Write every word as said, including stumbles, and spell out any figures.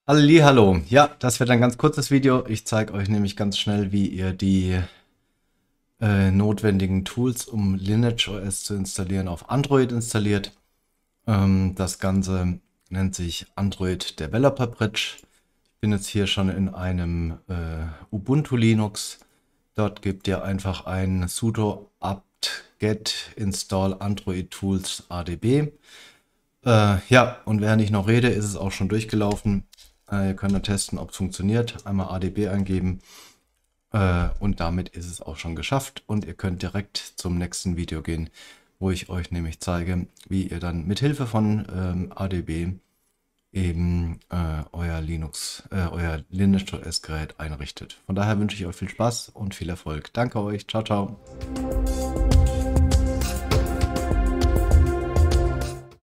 Hallihallo. Ja, das wird ein ganz kurzes Video. Ich zeige euch nämlich ganz schnell, wie ihr die äh, notwendigen Tools, um LineageOS zu installieren, auf Android installiert. Ähm, das Ganze nennt sich Android Developer Bridge. Ich bin jetzt hier schon in einem äh, Ubuntu Linux. Dort gebt ihr einfach ein sudo apt get install android tools adb. Äh, ja, und während ich noch rede, ist es auch schon durchgelaufen. Äh, ihr könnt dann testen, ob es funktioniert. Einmal adb eingeben äh, und damit ist es auch schon geschafft. Und ihr könnt direkt zum nächsten Video gehen, wo ich euch nämlich zeige, wie ihr dann mit Hilfe von ähm, adb eben äh, euer Linux, äh, euer LineageOS Gerät einrichtet. Von daher wünsche ich euch viel Spaß und viel Erfolg. Danke euch. Ciao, ciao.